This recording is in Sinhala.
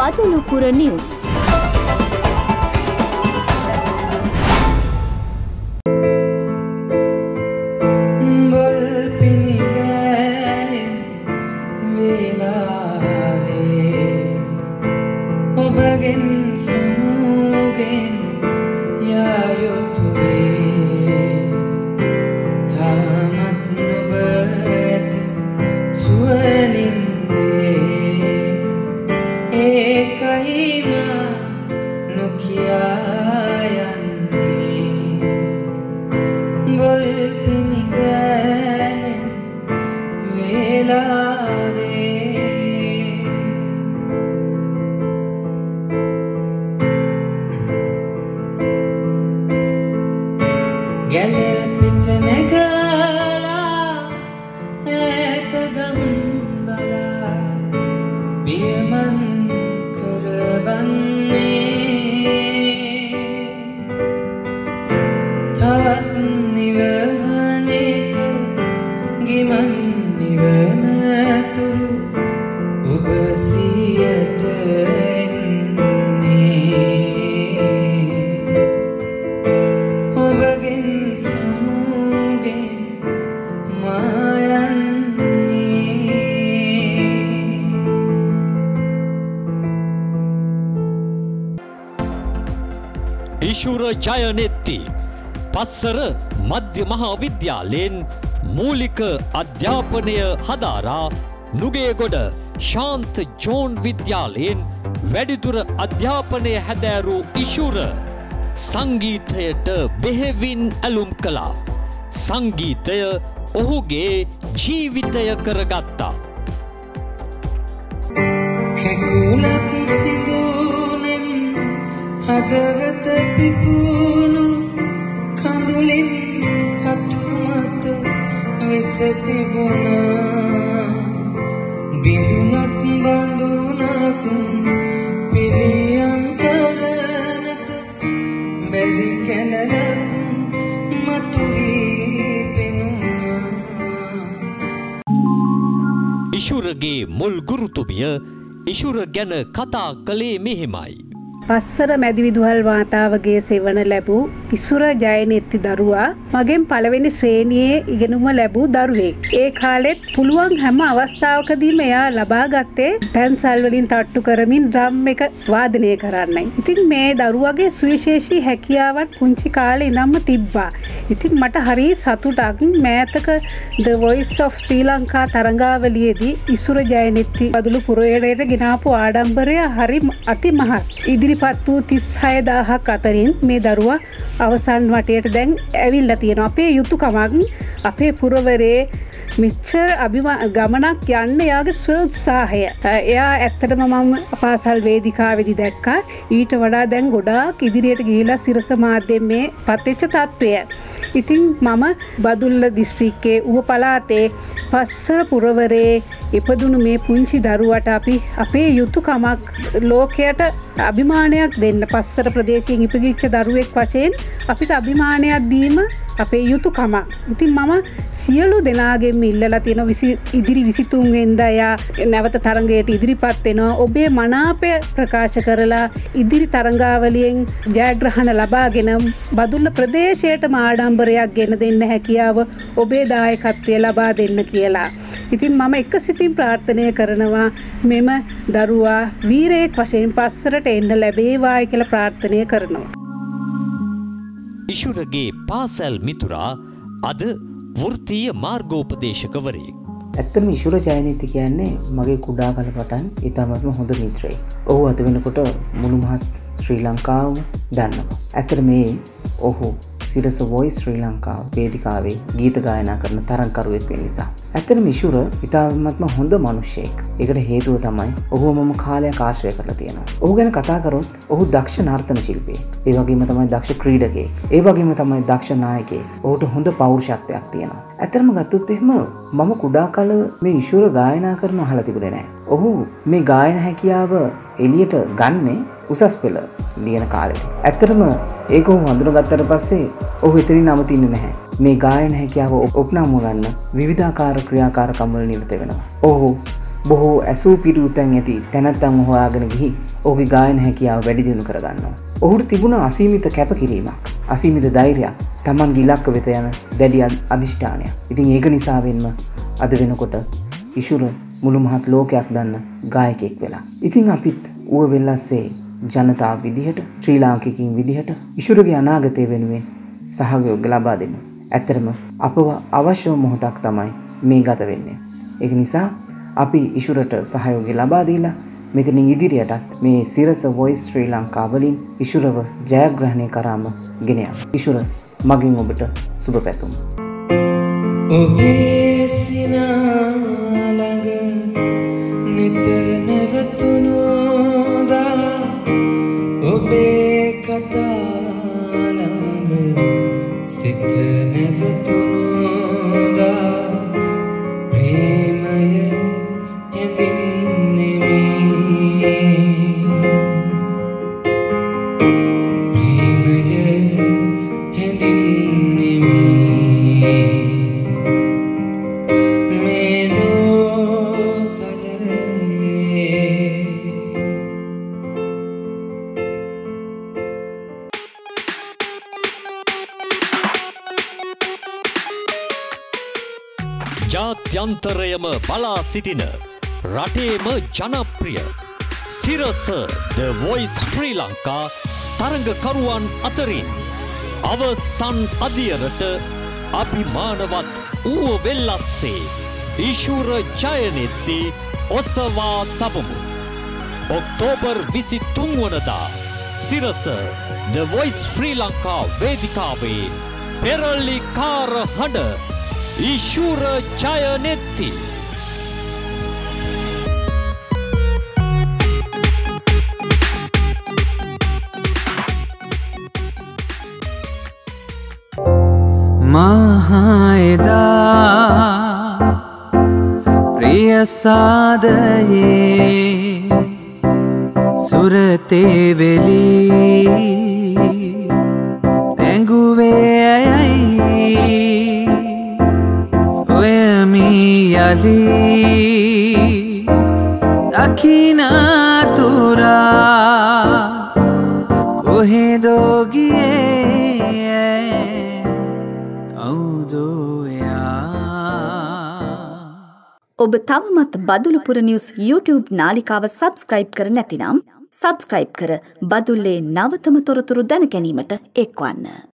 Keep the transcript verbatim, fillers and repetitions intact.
Badulupura News. ඉශුර ජයනෙත්ති පස්සර මධ්‍ය මහා විද්‍යාලයෙන් මූලික අධ්‍යාපනය හදාරා නුගේගොඩ ශාන්ත ජෝන් විද්‍යාලයෙන් වැඩිදුර අධ්‍යාපනය හැදෑරූ ඉශුර සංගීතයට බෙහෙවින් ඇලුම් කළා. සංගීතය ඔහුගේ ජීවිතය කරගත්තා. හදවත පිපුණු කඳුලින් කටුමත වෙස තිබුණා බිඳුනක් බඳුනක් පිළියම් කරනට බැරි කැලලක් මතුවී පෙනුණා. ඉශුරගේ මුල් ගුරුතුමිය ඉශුර ගැන කතා කළේ මෙහෙමයි. පස්සර මැදි විදුහල් මාතාවගේ සෙවන ලැබූ ඉසුර ජයනෙත්ති දරුවා මගෙන් පළවෙනි ශ්‍රේණියේ ඉගෙනුම ලැබූ දරුවෙක්. ඒ කාලෙත් පුළුවන් හැම අවස්ථාවකදීම එයා ලබා ගත්තේ පැන්සල් වලින් තට්ටු කරමින් ඩ්‍රම් එක වාදනය කරන්නයි. ඉතින් මේ දරුවගේ සුවිශේෂී හැකියාවක් පුංචි කාලේ ඉඳන්ම තිබ්බා. ඉතින් මට හරි සතුටක් මෑතක The Voice of Sri Lanka තරඟාවලියේදී Isura ජයනෙත්ති බදුලුපුරයට ගෙනාපු ආඩම්බරය හරි අතිමහත්. ඉදිරිපත් වූ තිස් හය දාහක් අතරින් මේ දරුවා අවසන් වටයට දැන් ඇවිල්ලා තියෙනවා. අපේ යුතුයකමක් අපේ පුරවරේ මිච්ඡර අභිමා ගමනක් යන්න යාගේ ස්වෝත්සාහය. එයා ඇත්තටම මම පාසල් වේදිකාවේදී දැක්කා. ඊට වඩා දැන් ගොඩාක් ඉදිරියට ගිහිලා සිරස මාධ්‍යයෙන් මේ පත්වෙච්ච තත්ත්වය. ඉතින් මම බදුල්ල දිස්ත්‍රික්කයේ ඌව පළාතේ පස්සර පුරවරේ ඉපදුණු මේ පුංචි දරුවට අපි අපේ යුතුයකමක් ලෝකයට අභිමානයක් දෙන්න පස්සර ප්‍රදේශයෙන් ඉපදිච්ච දරුවෙක් වශයෙන් අපිට අභිමානයක් දීම අපේ යුතුයකමක්. ඉතින් මම සියලු දෙනාගෙන් ඉල්ලලා තියෙන ඉදිරි විසිතුන් වෙනිදා යා නැවත තරඟයට ඉදිරිපත් වෙනවා. ඔබේ මනාපය ප්‍රකාශ කරලා ඉදිරි තරඟාවලියෙන් ජයග්‍රහණ ලබාගෙන බදුල්ල ප්‍රදේශයටම ආඩම්බරයක් ගෙන දෙන්න හැකියාව ඔබේ දායකත්වය ලබා දෙන්න කියලා. ඉතින් මම එක සිතින් ප්‍රාර්ථනා කරනවා මෙම දරුවා වීරයෙක් වශයෙන් පස්සරට එන්න ලැබේවායි කියලා ප්‍රාර්ථනා කරනවා. ඉශුරගේ පාසල් මිතුරා අද වෘත්තීය මාර්ගෝපදේශකවරයෙක්. ඇත්තටම ඉශුර ජයනෙත්ති කියන්නේ මගේ කුඩා කල පටන් ඉතාමත්ම හොඳ මිත්‍රයෙක්. ඔහු අද වෙනකොට මුළු මහත් ශ්‍රී ලංකාව දන්නවා. ඇත්තට මේ ඔහු සිරස වොයිස් ශ්‍රී ලංකාව වේදිකාවේ ගීත ගායනා කරන තරංකරුවෙක් වෙන නිසා. ඇත්තටම ඉශුර ඉතාමත්ම හොඳ මිනිහෙක්. ඒකට හේතුව තමයි ඔහුව මම කාලයක් ආශ්‍රය කරලා තියෙනවා. ඔහු ගැන කතා කරොත් ඔහු දක්ෂ නර්තන ශිල්පියෙක්. ඒ වගේම තමයි දක්ෂ ක්‍රීඩකයෙක්. ඒ වගේම තමයි දක්ෂ නායකයෙක්. ඔහුට හොඳ පෞරුෂත්වයක් තියෙනවා. ඇත්තටම ගත්තොත් එහෙම මම කුඩා කල මේ ඉශුර ගායනා කරන අහලා තිබුණේ නැහැ. ඔහු මේ ගායන හැකියාව එළියට ගන්නේ උසස් පෙළ ලියන කාලෙදී. ඇත්තටම ඒක ඔහු හඳුනගත්තට පස්සේ ඔහු එතනින් නවතින්නේ නැහැ. මේ ගායන හැකියාව ඔප්නම ගන්න විවිධාකාර ක්‍රියාකාරකම් වල නිරත වෙනවා. ඔහු බොහෝ ඇසූ පිරූ තැන් ඇති තැනැත්තන් හොයාගෙන ගිහි ඔහුගේ ගායන හැකියාව වැඩි දියුණු කරගන්නවා. ඔහුට තිබුණ අසීමිත කැපකිරීමක්, අසීමිත ධෛර්යයක්, Tamanගේ ඉලක්ක වෙත යන දැඩි අධිෂ්ඨානයක්. ඉතින් ඒක නිසා වෙන්න අද වෙනකොට ඉෂුර මුළු මහත් ලෝකයක් දන්න ගායකයෙක් වෙලා. ඉතින් අපිත් ඌව වෙල්ලස්සේ ජනතාව විදිහට, ශ්‍රී ලාංකිකින් විදිහට ඉෂුරගේ අනාගතය වෙනුවෙන් සහයෝගය ලබා දෙන්න. ඇත්තරම අපව අවශ්‍ය මොහොතක් තමයි මේ ගත වෙන්නේ. ඒක නිසා අපි ඉෂුරට සහයෝගය ලබා දීලා මෙතනින් ඉදිරියටත් මේ සිරස වොයිස් ශ්‍රී ලංකා වලින් ඉෂුරව ජයග්‍රහණය කරාම ගෙන යමු. ඉෂුර මගෙන් ඔබට සුබ පැතුම්. ඔබේ සිනා ළඟ නිත නැවතුණුදා ඔබේ කතා ළඟ සිත නැවතුණුදා ප්‍රේමය ඇඳින්නෙමි ප්‍රේමය ඇඳින්නෙමි ජාත්‍යන්තරයම බලා සිටින රටේම ජනප්‍රිය සිරස The Voice ශ්‍රී ලංකා තරඟකරුවන් අතරින් අවසන් අදියරට අභිමානවත් ඌව වෙල්ලස්සේ ඉෂුර ජයනෙත්ති ඔසවා තබමු. ඔක්තෝබර් විසි තුන් වනදා සිරස The Voice ශ්‍රී ලංකා වේදිකාවේ පෙරලිකාර හඬ ඉෂුර ජයනෙත්ති. මහායදා ප්‍රිය සාදයේ සුරතේ වෙලී රැඟුවේ ඇයයි සොයමී යලී දකිනාතුරා කොහෙදෝ ගියේ ඔබ තවමත් බදුලුපුර නිවුස් YouTube නාලිකාව සබස්ක්‍රයිබ් කර නැතිනම් සබස්ක්‍රයිබ් කර බදුල්ලේ නවතම තොරතුරු දැන ගැනීමට එක්වන්න.